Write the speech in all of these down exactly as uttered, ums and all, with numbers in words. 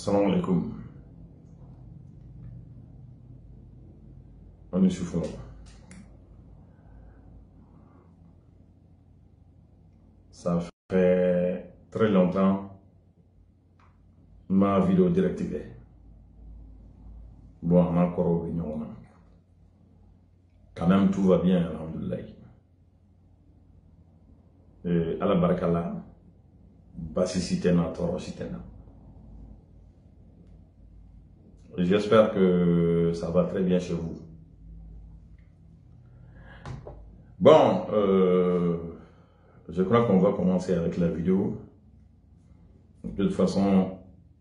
Salam alaikum. On est soufflant. Ça fait très longtemps ma vidéo directive. Bon, on a encore au vignon. Quand même, tout va bien, alhamdoulilah. Et à la barakala, basi sitena, toro sitena. J'espère que ça va très bien chez vous. Bon, euh, je crois qu'on va commencer avec la vidéo. De toute façon,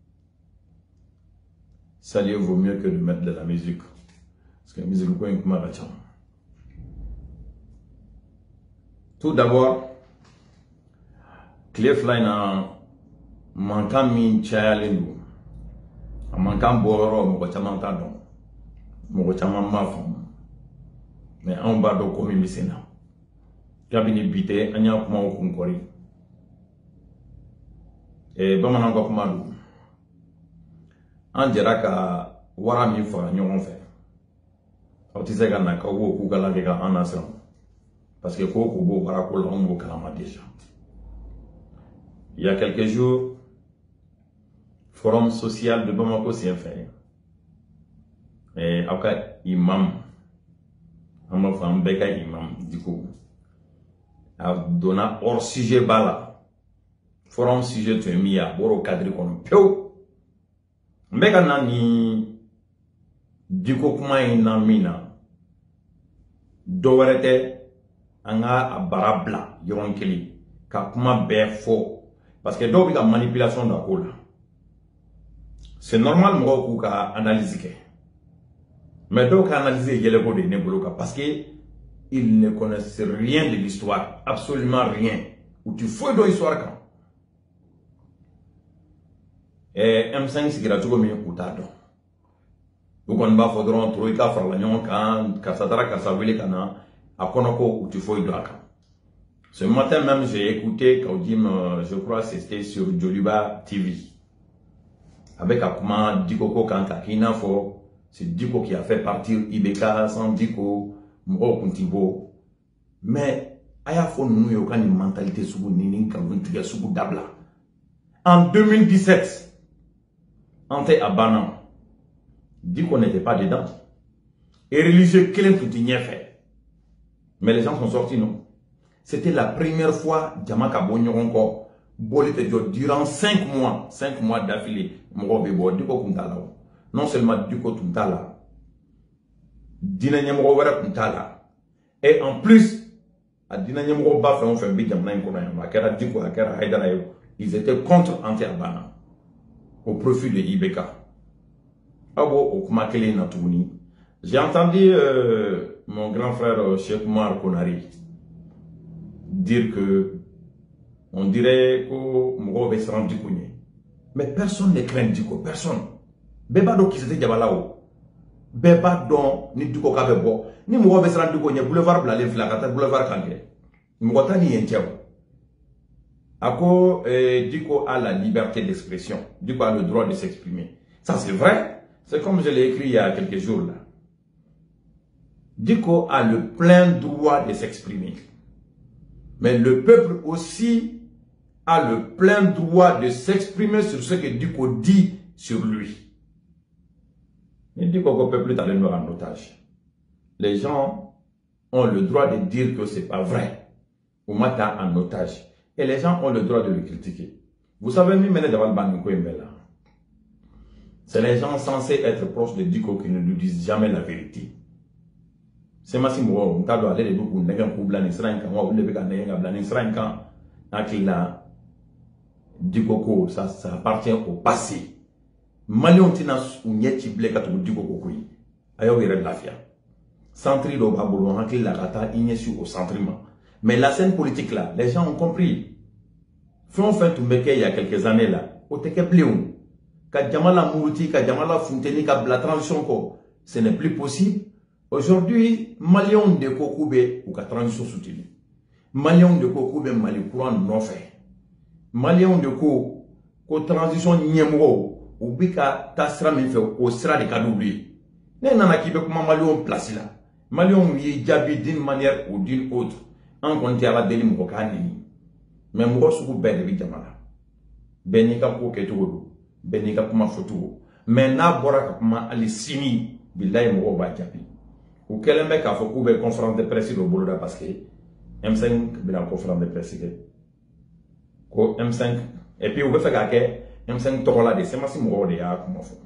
saluer vaut mieux que de mettre de la musique. Parce que la musique, c'est un peu. Tout d'abord, Cliff Line a manqué min chayalindou. A manqué boro mo chama ta don. Mo chama ma fam. Mais on ba do ko mi misena. Kabini bité anya kuma ko ngori. E bamana ko kuma du. An jera ka wara mi fa ñogon fe. O ti se ga na ka wo ku gala ga en nation. Parce que ko ko bo wara ko long mo kalama déjà. Il y a quelques jours, forum social de Bamako s'est fait. Et après, imam, on fait un béca imam, du coup, a donné hors sujet bala. Forum sujet tu es mis à bord au cadre qu'on peut. Mbeka nani, du coup, comment il n'a mis na, dowerete, anga a barabla, yon keli, ka kuma be fo. Parce que donc il y a manipulation d'accord. C'est normal moi ka analyser. Mais donc analyser il y a des parce que ils ne connaissent rien de l'histoire, absolument rien. Ou tu fais de l'histoire quand. Et M cinq c'est gratuit comme un outado. Donc on va faudra trouver ka farlanyon kan ka satara ka savile kana akonoko ou tu fais de quand. Ce matin même, j'ai écouté Kaudim, je crois que c'était sur Joliba T V. Avec Akuma Dikoko Kankakina Fo, c'est Diko qui a fait partir Ibeka sans Diko, Mro Kuntibo. Mais, Aya Fo nous yoka une mentalité sous Nini Kavuntuya sous Dabla. En deux mille dix-sept, Ante Abanan, Diko n'était pas dedans. Et religieux, quel est tout fait. Mais les gens sont sortis, non? C'était la première fois Djamaka Bonyoronko bolite durant cinq mois, cinq mois d'affilée. Non seulement Duko Tuntala, Dina Nyamro Wara Tuntala, et en plus, à Dina Nyamro Bafé, on fait un big Jamna Nkonayan, Akara Diko, Akara Haïdanayo, ils étaient contre Anti-Abana, au profit de Ibeka. Abo Okumakele Natouni. J'ai entendu euh, mon grand frère euh, Cheikh Oumar Konari dire que on dirait que Mougo va se rendre du cogné. Mais personne ne craint Diko, personne. Beba do qui c'était Diabalao. Beba don ni Diko Kabebo. Ni Mougo va se rendre du cogné. Boulevard Blale, Flagata, Boulevard Kanké. Mougo ni Yentiao. Ako eh, Diko a la liberté d'expression. Diko a le droit de s'exprimer. Ça c'est vrai. C'est comme je l'ai écrit il y a quelques jours là. Diko a le plein droit de s'exprimer. Mais le peuple aussi a le plein droit de s'exprimer sur ce que Diko dit sur lui. Mais Diko que le peuple est allé nous en otage. Les gens ont le droit de dire que c'est pas vrai. Ou matin en otage. Et les gens ont le droit de le critiquer. Vous savez, c'est les gens censés être proches de Diko qui ne nous disent jamais la vérité. C'est Massimo, on t'a donné les boucles, on a un couple, on a un Dikoko, ça, ça appartient au passé. Malion Tinas ou Nyeti Blekatou Dikoko, ayo ire lafia. Centri do Babolo, Hankli la Rata, ignesu au centriment. Mais la scène politique là, les gens ont compris. Fon fait tout meke il y a quelques années là, au teke pléon. Ka Djamala Mourouti, ka Djamala Fonteni, ka la transition ko, ce n'est plus possible. Aujourd'hui, Malion de Kokoube ou ka transition soutenue. Malion de Kokoube Mali courant non fait. Malion de Ko, ko transition Nyemro u bi ka taa sira min fɛ o sira de ka di olu ye ne nana k'i bɛ kuma maliyɛnw place la maliyɛnw y'i jaabi d'une manière ou d'une autre an kɔni tɛ ala deli mɔgɔ k'a neni mais mɔgɔ sugu bɛɛ de bɛ jama la bɛɛ n'i ka ko kɛcogo don bɛɛ n'i ka kuma fɔcogo mais n'a bɔra ka kuma hali sini bilayi mɔgɔw b'a jaabi u kɛlen bɛ k'a fɔ k'u bɛ conférence de presse dɔ boloda parce que M cinq bɛna conférence de presse kɛ ko M cinq et puis u bɛ fɛ k'a kɛ M cinq tɔgɔ la de semasi mɔgɔw de y'a kuma fɔ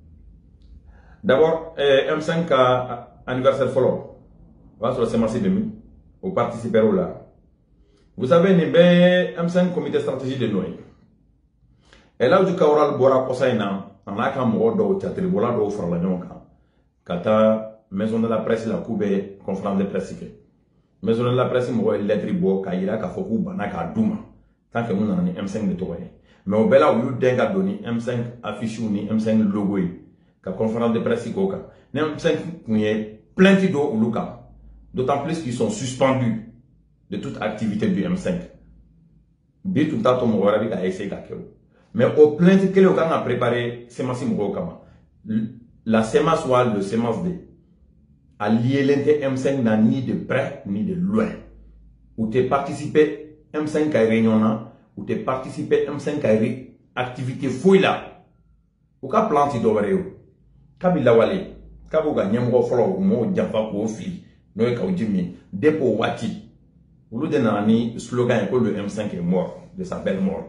d'abord euh, M cinq ka anniversaire fɔlɔ o b'a sɔrɔ semasi de min o participer o la vous savez nin bɛɛ M cinq comité stratégie de nɔ ye Elhadji Kaoral bɔra kɔsa in na a n'a ka mɔgɔ dɔw catiribɔla dɔw farala ɲɔgɔn kan ka taa maison de la presse la k'u bɛ conférence de presse kɛ maison de la presse mɔgɔ ye lettre bɔ k'a yira k'a fɔ k'u banna k'a d'u ma tant que mun nana ni M cinq de tɔgɔ ye mais o bɛɛ la u y'u den ka don ni M cinq affiche ni M cinq logo ye ka conférence de presse k'o kan ni M cinq kun ye plainte do olu kan d'autant plus qu'ils sont suspendus de toute activité du M cinq bi tun t'a to mɔgɔ wɛrɛ bɛ ka essayer ka kɛ o mais au plainte kelen o kan ka préparer semasi mɔgɔw kama la semence ou le semence de a lié l'N M cinq n'a ni de près ni de loin ou t'es participé M cinq à réunion ou t'es participé M cinq à activité fouille là ou ka planti do wɛrɛ o kabi lawale kabo ga nyemgo folo mo jafa ko fi no e ka ujimi depo wati ulu de na ni slogan ko le M cinq est mort de sa belle mort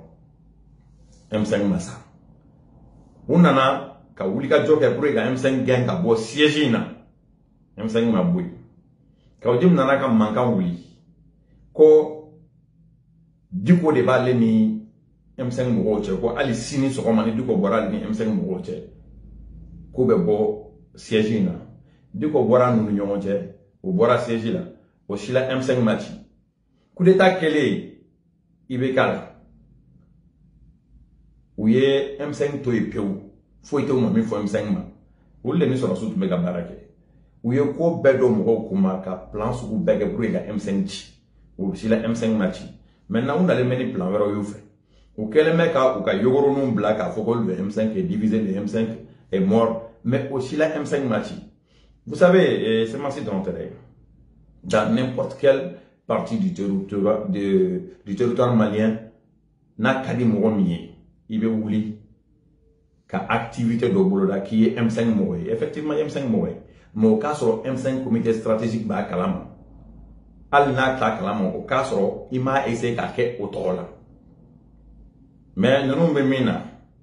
M cinq massa unana ka wuli ka joke pour ga M cinq gang ka bo siège na M cinq ma boy ka ujimi nana ka manka wuli ko diko de ba le ni M cinq mo che ko ali sini so ko mani diko bora ni M cinq mo che ko be bo siège na diko bora nu ɲɔgɔn cɛ o bora siège la o si la M cinq match coup d'état kele i be kala u ye M cinq to ye pewu foyi tɛ u ma min fɔ M cinq ma olu de ni sɔrɔsiw tun bɛ ka baara kɛ u ye ko bɛɛ dɔn mɔgɔw kuma ka plan sugu bɛɛ kɛ pour que ka M cinq ci o si la M cinq match maintenant u nalen bɛ ni plan wɛrɛw y'u fɛ u kɛlen bɛ ka u ka yogoroninw bila k'a fɔ ko le M cinq est divisé, le M cinq est mort mais aussi la M cinq match. Vous savez, c'est ma d'intérêt. Dans n'importe quelle partie du territoire, de, du territoire malien, n'a qu'à dire il veut oublier qu'à activité de Boloda qui est M cinq Moé. Effectivement, M cinq Moé. Mais au cas sur M cinq comité stratégique, bah, Kalama. Al n'a qu'à Kalama. Au cas sur, il m'a essayé qu'à qu'à autour là. Mais nous nous mettons.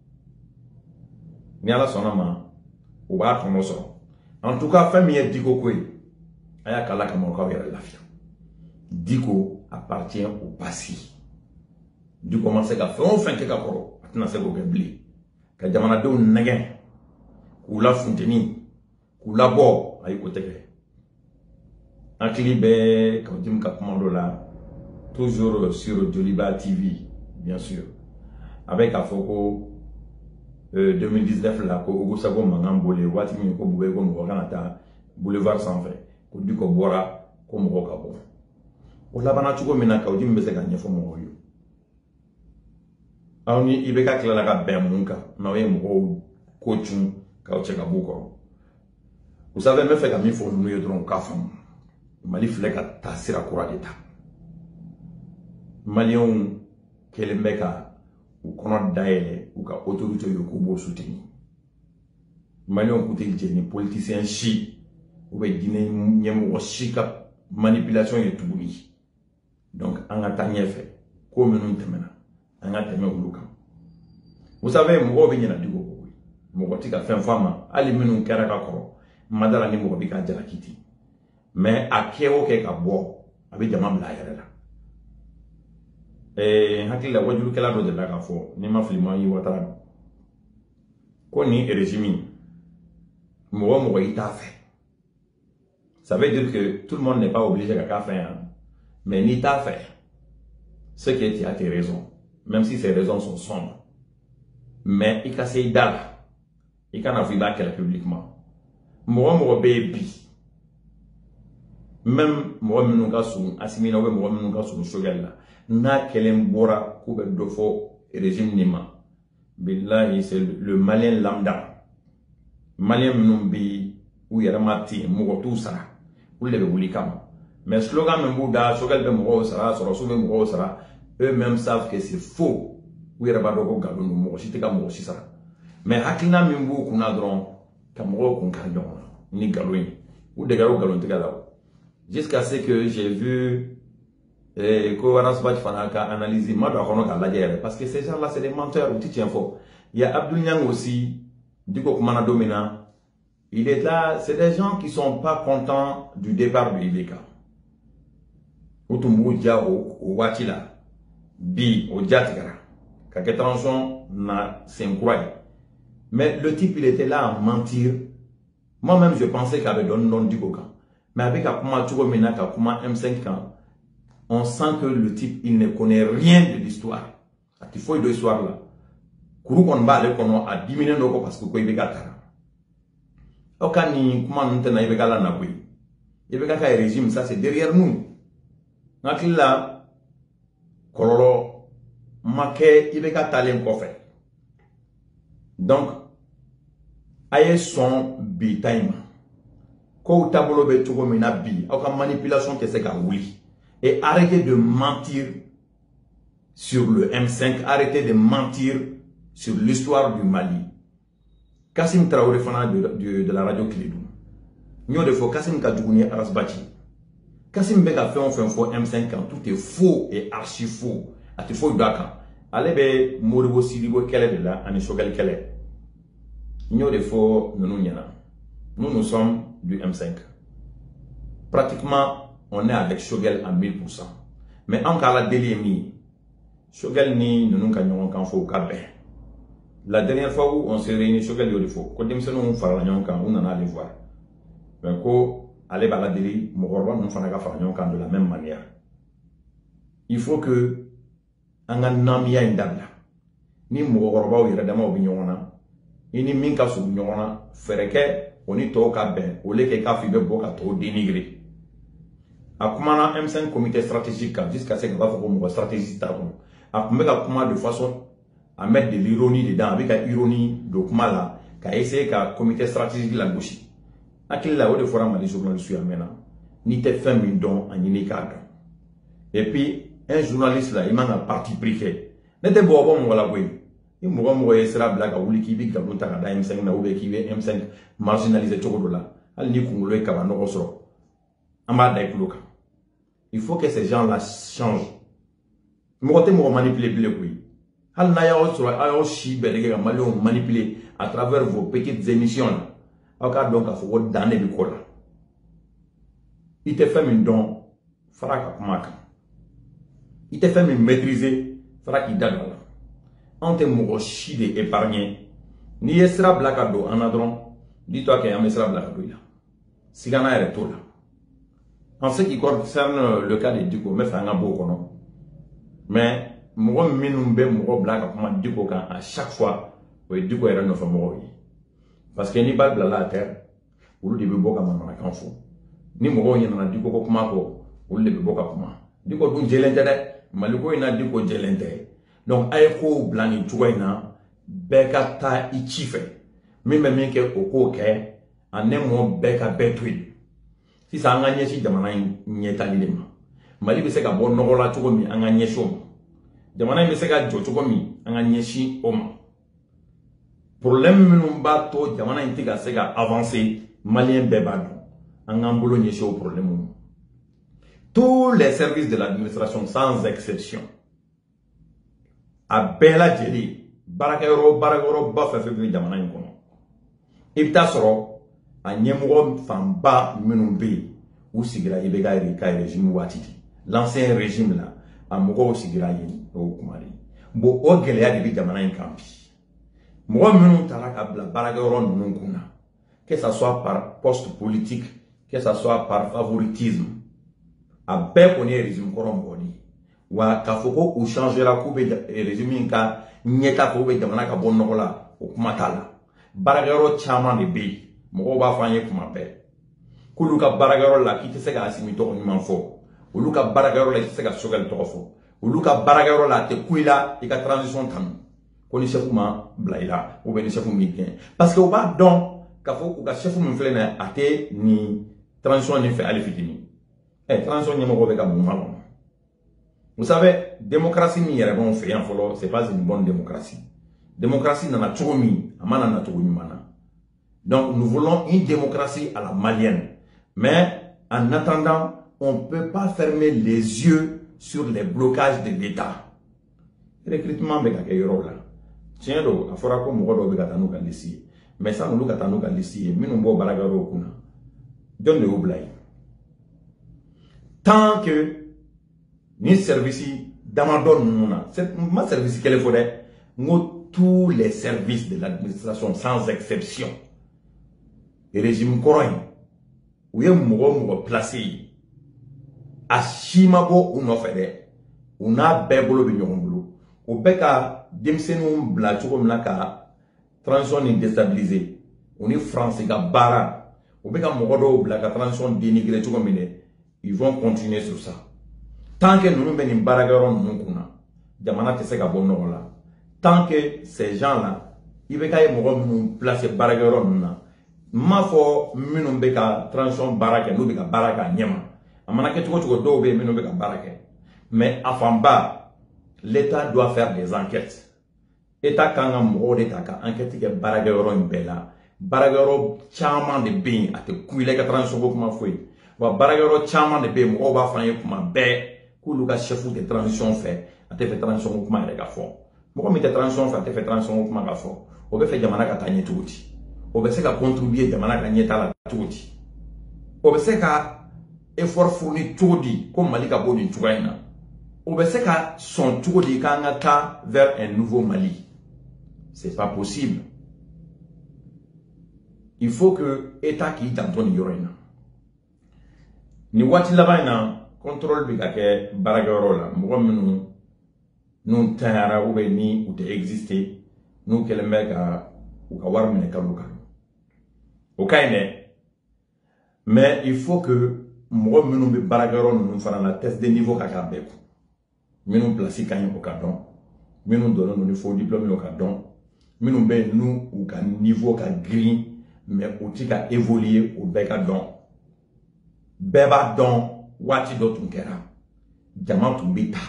Ni ala sonama. Ou b'a tourner ça. En tout cas, famille est Diko Koué. Aya kala kamoka yere lafia. Diko appartient au passé. Du commencer ka fait on fin ke ka koro. Atina se ko gebli. Ka jamana do negen. Ku la funteni. Ku la bo ay ko teke. En clibé quand dim ka commando là toujours sur Joliba T V bien sûr. Avec Afoko Euh, deux mille dix-neuf là ko Ogo Sago mangan bolé wati mi ko bube ko mo kanata boulevard sans fin ko diko bora ko mo ka bo o la bana chugo mina ka ujim bese ka nyefo mo yo awni ibeka kila ka ben munka na we mo ko chun ka o cheka buko vous savez me fait ka mi fo nu yo dron ka fam mali fleka tasira kura deta malion kelembeka ou kono daele ou ka autorité yo ko bo soutenir malion ko tel jeni politicien chi ou be guiné ñem wo chi ka manipulation ye tuguni donc anga tanye fe ko menun temena anga teme uluka vous savez mo be ñina digo ko mo ko tika fen fama ali menun kera ka ko madara ni mo bi ka jara kiti mais akewo ke ka bo abi jama bla yare la eh hakili la wajulu kala do de la ka fo ni ma filima yi watara ko ni régime mo mo ita fait ça veut dire que tout le monde n'est pas obligé à faire hein? Mais ni t'a fait ce qui est à tes raisons même si ces raisons sont sombres mais il casse dal il can avoir qu'elle publiquement mo mo baby même mo mo ka sou asimina we mo mo ka sou shogal la na kelen bora ku be do fo régime nima billahi c'est le, le malien lambda malien numbi ou yaramati mugo tout ça ou le wuli kama mais slogan même da sogal be mugo sara soro so be mugo sara eux mêmes savent que c'est faux ou yaraba do galo no mugo site ka mugo sara mais hakina mimbu kuna dron ka mugo kun kanjon ni galo ou de galo galo tigala jusqu'à ce que j'ai vu et ko Arasbach Fanaka analyser parce que ces gens là c'est des menteurs ou tu faux. Il y a Abdul Nyang aussi du Kumana Domina. Il est là, c'est des gens qui sont pas contents du départ de I B K. Utumbu dia au Watila bi au Diatigara Kaketranson na Saint-Croix. Mais le type il était là à mentir. Moi-même je pensais qu'il avait donné non du Goka. Mais avec Akuma Turomina Kakuma M cinq ans, on sent que le type, il ne connaît rien de l'histoire. Il faut de l'histoire là. Kourou kon ba le kono a diminué noko parce que ko ibe gatara. Okani kuma nte na ibe gala na bui. Ibe ka régime ça c'est derrière nous. Nakila kololo make ibe ka talen ko fait. Donc aye son bi time. Ko tabolo be tugo mina bi, aucune manipulation que c'est ka oui. Et arrêtez de mentir sur le M cinq, arrêtez de mentir sur l'histoire du Mali. Kassim Traoré Fana de, de, de la radio Kiledou. Nous de faux Kassim Kadjougouni Arasbachi. Kassim Beka fait un fait un faux M cinq ans, tout est faux et archi faux. A te faux d'aka. Allez be Moribo Silibo Kele de là, Ani Shogel Kele. Nous de faux nous nous Nous nous sommes du M cinq. Pratiquement on est avec Shogel à mille pour cent. Mais en cas de délit, Shogel ni nous nous gagnons quand faut qu'aber. La dernière fois où on s'est réunis, Shogel yo defo. Quand nous sommes faragnon quand on en a allé voir. Mais ko aller à la délit, Mogorba nous fera faragnon quand de la même manière. Il faut que on a namia indabla. Ni Mogorba ou iradama obignona. Ini minka subignona. Fereke oni to ka ben. Ole ke ka fibe boka to dénigrer. A comment M cinq comité stratégique jusqu'à ce qu'il va faire comme stratégie a comment de façon à mettre de l'ironie dedans avec la ironie de comment là qu'à essayer qu'à comité stratégique la gauche à quel là où de fois mal les journalistes à maintenant ni te fait min don en y et puis un journaliste là il m'a un parti pris n'était bon bon voilà oui il m'a envoyé sera blague à Ouli qui vit dans le M cinq na ou qui veut M cinq marginalisé tout le là al ni qu'on le cava no soro amba daikuloka. Il faut que ces gens-là changent. Moi, je vais manipuler. Hal na ya osoro ayo shi bedege mali on manipuler à travers vos petites émissions. Aka donc a faut dans les bicola. Il te fait une don faraka kumaka. Il te fait me maîtriser faraki dadala. On te mo shi de épargner. Ni esra blakado en adron. Dis-toi qu'il y a un esra blakado là. Sigana est retour là. En ce qui concerne le cas de Diko, mais fait un beau non. Mais moi, minumbe, moi, blague, comme Diko, à chaque fois, oui, Diko est un enfant. Parce que ni bal blala à terre, ou le début boka mamana kanfo. Ni moi, il y en a Diko commeako, ou le début boka kuma. Diko donc j'ai l'intérêt, maluko il a Diko j'ai l'intérêt. Donc, aïko blani tuwaina, beka ta ichife. Même même que oko ke, en un mot beka betui. Si ça a gagné si jamana nyeta lilema mali be se ka bon nogola tugo mi anga nyesho jamana be se ka jo tugo mi anga nyeshi oma problème minum ba to jamana intiga se ka avancer malien bebado anga mbolo nyesho problème. Tous les services de l'administration sans exception a bela jeli barakero barakero ba fa fe bi jamana inkono ibta soro a nyemoro famba minumbe ou sigira ibega erika régime watiti l'ancien régime là a mogo sigira yin o kumari bo o gele ya de jamana en kampi mo minu taraka bla baragoro nunkuna que ça soit par poste politique que ça soit par favoritisme a be connaît régime koromboni wa kafoko ou changer la coupe régime ka nyeta ko be jamana ka bonno la o kumatala baragoro chama de be Moko ba fanye kuma pe. Kulu ka baragaro la ki te se ka asimi to nyuma fo. Ulu ka baragaro la ki te se ka Shogel to fo. Ulu ka baragaro la te kuila i ka transition tanu. ko ni chef ma blaila ou bien ni chef mi bien parce que au bas donc ka fo ko ka chef mi fele na ate ni transition ni fait ali fitini eh transition ni mo ko be ka mo malo. Vous savez, démocratie ni yere bon fait en folo, c'est pas une bonne démocratie. Démocratie n'a pas mis, amana na to mana. Donc nous voulons une démocratie à la malienne. Mais en attendant, on ne peut pas fermer les yeux sur les blocages de l'État. Recrutement be ka ke yoro la. Tiens do afora ko mo do be ka tanu ka lisi. Mais ça nous ka tanu ka lisi, minu bo baragaro kuna. Donne le oublai. Tant que ni service d'amadon nuna, c'est ma service qu'elle faudrait, tous les services de l'administration sans exception. Le régime coréen, où il y a un placé à Shimabo ou non fait, on a bébolo bignonblo, au beka demsenum blacho mlaka transition déstabilisée, on est français ga bara, au beka mogodo blaka transition dénigrée tout comme ils vont continuer sur ça. Tant que nous nous venons baragaron nous kuna, jamana te se ka bon la. Tant que ces gens-là, ils veulent nous placer baragaron na. Ma fo minnu beka transition baraka nous beka baraka nyama. Amana ke tuko tuko do be minnu beka baraka. Mais afamba, l'État doit faire des enquêtes. État kanga mo de taka enquête ke baragaron bela. Baragaro chama de bin ate kuile ka transition ko kuma foi. Wa baragaro chama de be mo ba fanye kuma be. Pour le chef de transition fait, a fait transition au comment il est fort. Pourquoi il transition fait, a fait transition au comment il est fort. On veut faire jamana katanye touti. On veut faire contribuer jamana katanye tala touti. On veut faire effort fourni touti comme Malika Bodi Tougaina. On veut faire son tour de Kangata vers un nouveau Mali. C'est pas possible. Il faut que l'État qui est en train de yorena. Ni wati labaina. Contrôle bi ka ke baragaro la mo minu nun tara ou be ni ou te exister nous que le mec a ou ka war mine kalu kalu o kayne mais il faut que mo minu bi baragaro nous fana la test de niveau ka ka beku minu place kan o ka don minu dono nous faut diplôme o ka don minu be nous ou ka niveau ka green mais ou ti ka évoluer au be ka don beba don wati do tunkera jama tumbita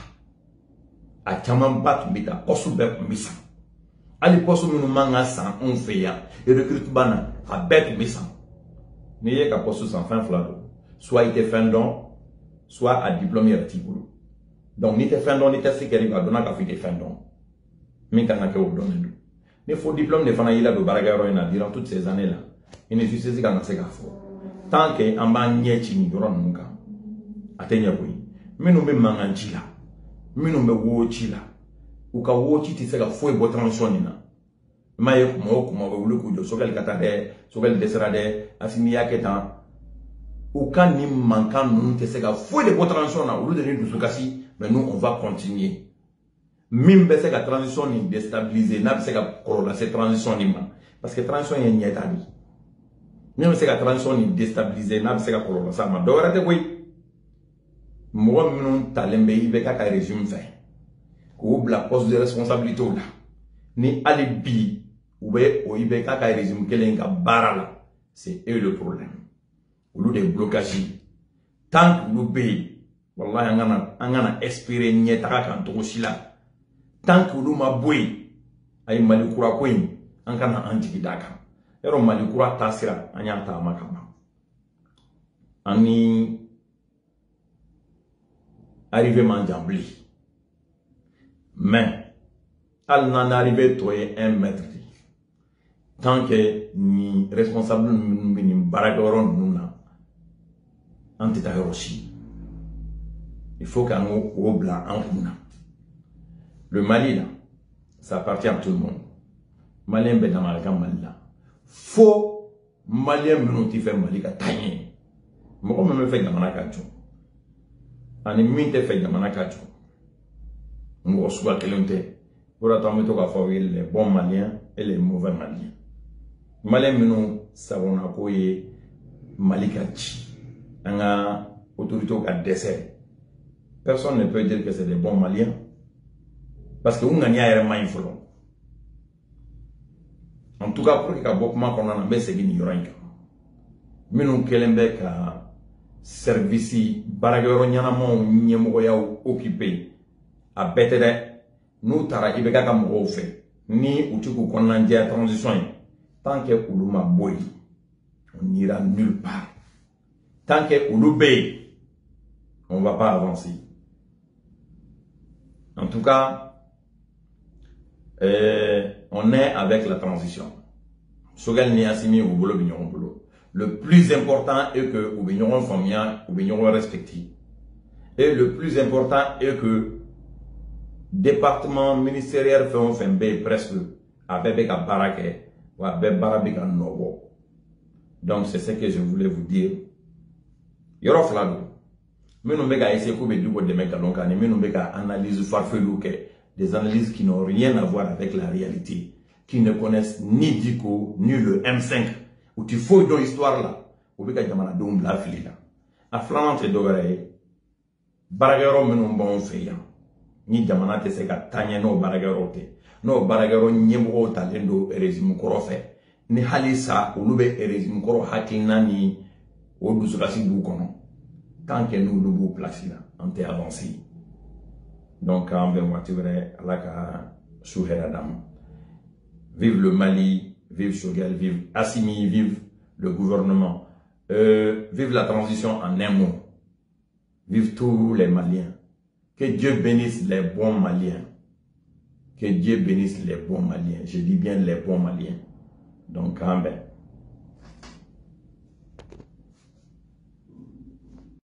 a chaman ba tumbita posu be kumbisa ali posu minu manga san on fait ya et recrute bana a bet misa ni ye ka posu sans fin flado soit il te fin don soit à diplôme article donc ni te fin don ni te sikeri ba dona ka fi te fin don mi kana ke o don ndu ni fo diplôme de fana ila do baragaro ina durant toutes ces années là il ne juste si kana se ka fo tant que en ba nyechi ni doron nunka atenya boy minu be manganjila minu be wochila uka wochi ti sega foi bo transition na maye kuma kuma we wulu kujo sogal katade sogal desrade asimi yake tan uka ni mankan nous te sega foi de bo transition na wulu de ni dusukasi mais nous on va continuer mimbe sega transition ni déstabiliser na sega korola cette transition ni ma parce que transition y nyeta ni même sega transition ni déstabiliser na sega korola ça ma dora te boy moi non talembe ibe ka régime fait ou la poste de responsabilité là ni alibi ou be o ibe ka régime kelen ka barala c'est eux le problème ou le blocage tant que nous be wallahi ngana ngana espérer nyeta ka to sila tant que nous ma boy ay malikura ko yin an kana anjigi daka ero malikura tasira anya ta makaba ani arrivé Mandjambli. Mais, elle n'en arrive toi un mètre. Tant que ni responsable ni baragaron nuna antita hiroshi. Il faut qu'on ait au blanc en kuna. Le Mali là, ça appartient à tout le monde. Malien ben dans Mali là. Faut Malien nous ti fait Mali ka tanye. Moi même fait dans Mali ka ani min te fait jamana ka jo ngo suba kelente pour attendre to ka fo les bons maliens et les mauvais maliens malien minu sabona ko ye malika ci anga autorité ka décès personne ne peut dire que c'est des bons maliens parce que on gagne yere may folo En tout cas, pour que Kabok ma qu'on en a segin yoranka. Minu kelembe ka service baragero nyanamo nyemoko ya occupé a betere nous tara ibeka ka mo fe ni utiku konna dia transition tant que uluma boy on n'ira nulle part. Tant que ulube on va pas avancer. En tout cas, euh, on est avec la transition. Sogal ni asimi ou bolo bignon bolo. Le plus important est que ou bignon famia ou bignon respecté. Et le plus important est que département ministériel fait un fait presque avec ka barake ou avec barabika nobo. Donc c'est ce que je voulais vous dire. Yoro flado. Mais nous avons essayé de faire des mecs donc mais nous avons analyse farfelue, des analyses qui n'ont rien à voir avec la réalité, qui ne connaissent ni Diko ni le M cinq. Où tu fous dans l'histoire là, où tu as dit que la fille là. À flamante de l'oreille, baragero menon bon fait ni jamana te se ka tanya no baragero te no baragero nyembo talendo régime korofe ni halisa ulube régime koro hakina ni odu sukasi du kono. Tant que nous nous plaçons là, on est avancé. Donc, on va voir la Adam. Vive le Mali, vive Choguel, vive Assimi, vive le gouvernement. Euh, vive la transition en un mot. Vive tous les Maliens. Que Dieu bénisse les bons Maliens. Que Dieu bénisse les bons Maliens. Je dis bien les bons Maliens. Donc, on va